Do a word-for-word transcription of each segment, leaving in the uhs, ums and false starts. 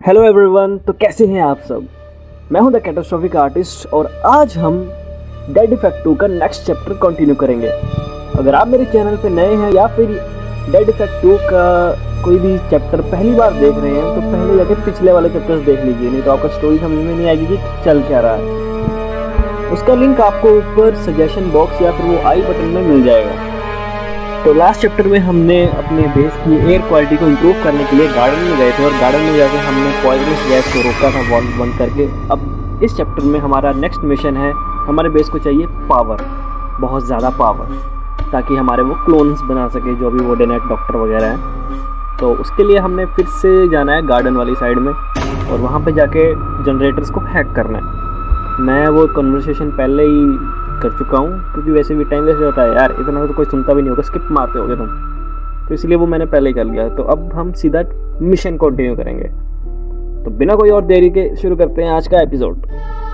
Hello everyone, तो कैसे हैं आप सब। मैं हूं द कैटास्ट्रॉफिक आर्टिस्ट और आज हम डेड इफेक्ट टू का नेक्स्ट चैप्टर कंटिन्यू करेंगे। अगर आप मेरे चैनल पे नए हैं या फिर डेड इफेक्ट टू का कोई भी चैप्टर पहली बार देख रहे हैं तो पहले जाके पिछले वाले चैप्टर्स देख लीजिए, नहीं तो आपका स्टोरी समझ में नहीं आएगी कि चल क्या रहा है। उसका लिंक आपको ऊपर सजेशन बॉक्स या फिर वो आई बटन में मिल जाएगा। तो लास्ट चैप्टर में हमने अपने बेस की एयर क्वालिटी को इम्प्रूव करने के लिए गार्डन में गए थे और गार्डन में जाकर हमने पॉइजनस गैस को रोका था वॉल बंद करके। अब इस चैप्टर में हमारा नेक्स्ट मिशन है, हमारे बेस को चाहिए पावर, बहुत ज़्यादा पावर, ताकि हमारे वो क्लोन्स बना सके जो भी वो डेनेट डॉक्टर वगैरह हैं। तो उसके लिए हमने फिर से जाना है गार्डन वाली साइड में और वहाँ पर जाके जनरेटर्स को हैक करना है। मैं वो कन्वर्सेशन पहले ही कर चुका हूँ क्योंकि वैसे भी टाइम वेस्ट होता है यार, इतना तो कोई सुनता भी नहीं होगा, स्किप मारते होगे तुम, तो इसलिए वो मैंने पहले ही कर लिया। तो अब हम सीधा मिशन कंटिन्यू करेंगे। तो बिना कोई और देरी के शुरू करते हैं आज का episode.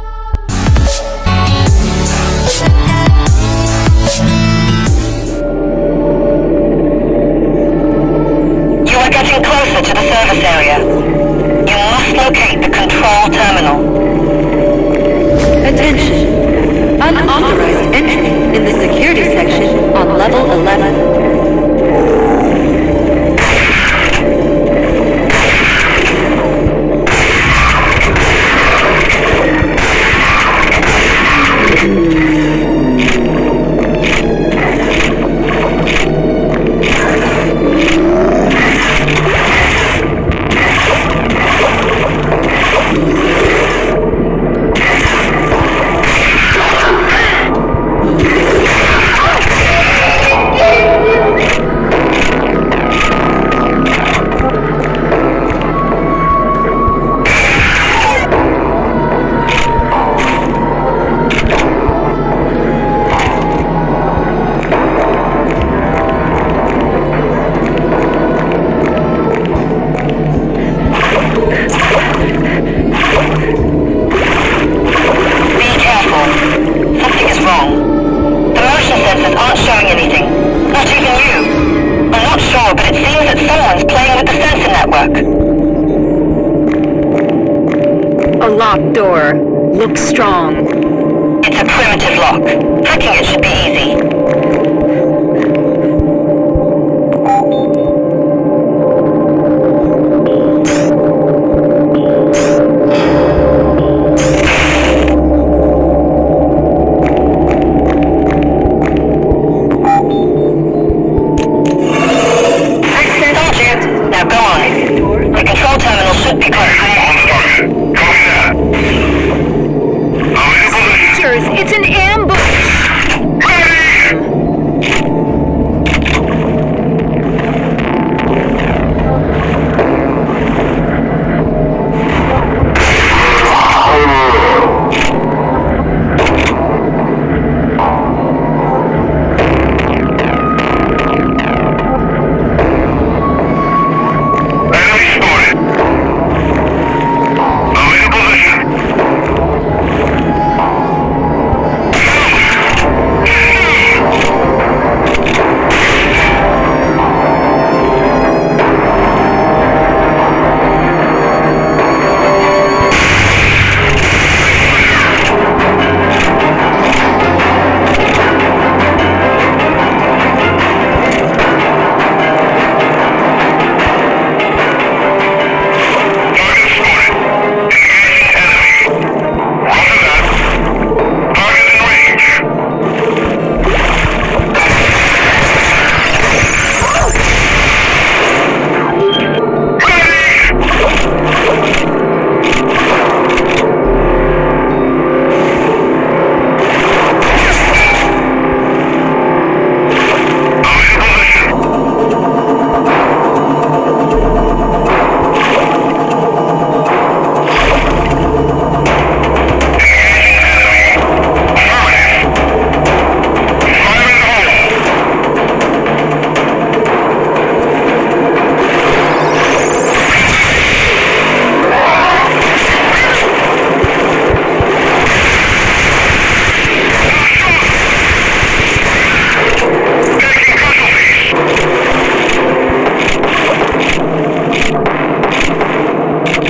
You are getting closer to the service area. You must locate the control terminal. Attention! Unauthorized entry in the security section on level eleven. A locked door. Looks strong. It's a primitive lock. Hacking it should be easy. It's an ambush!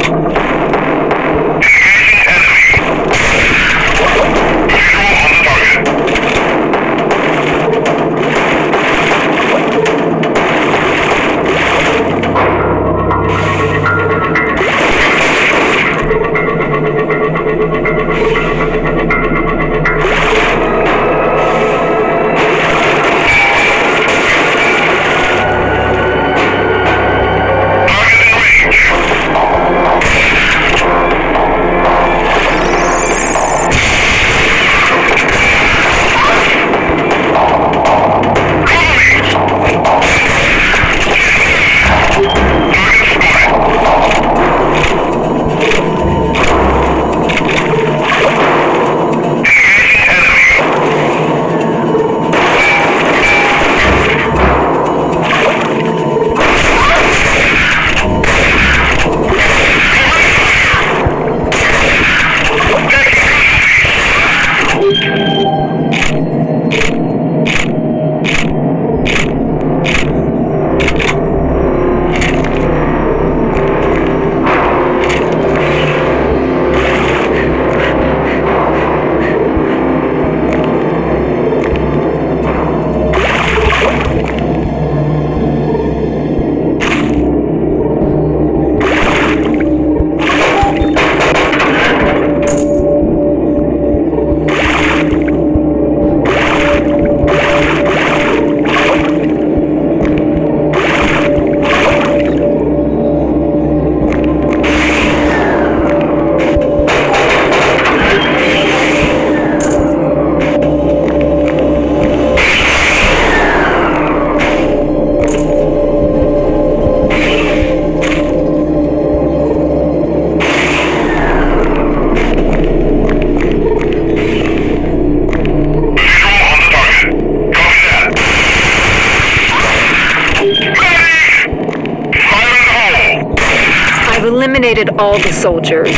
eliminated all the soldiers.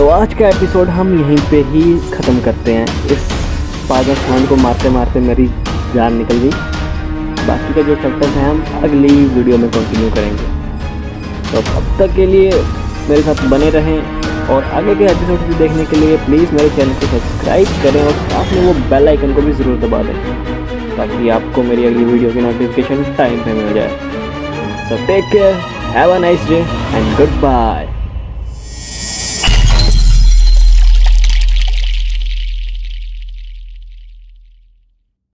तो आज का episode हम यहीं पे ही ख़त्म करते हैं। इस पागल सांड को मारते मारते मेरी जान निकल गई। बाकी का जो चैप्टर है हम अगली वीडियो में कंटिन्यू करेंगे। तो अब तक के लिए मेरे साथ बने रहें और आगे के एपिसोड भी देखने के लिए प्लीज़ मेरे चैनल को सब्सक्राइब करें और साथ में वो बेल आइकन को भी ज़रूर दबा दें ताकि आपको मेरी अगली वीडियो की नोटिफिकेशन टाइम पे मिल जाए। So take care, have a nice day and good bye.